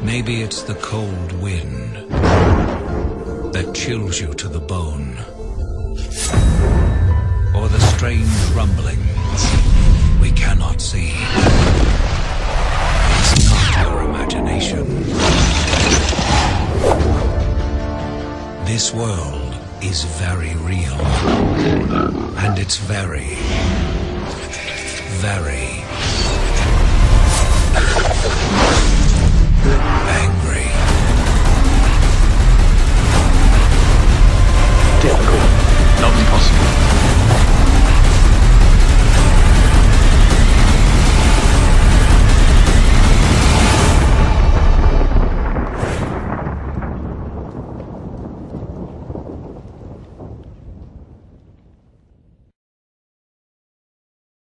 Maybe it's the cold wind that chills you to the bone, or the strange rumbling we cannot see. It's not your imagination. This world is very real, and it's very, very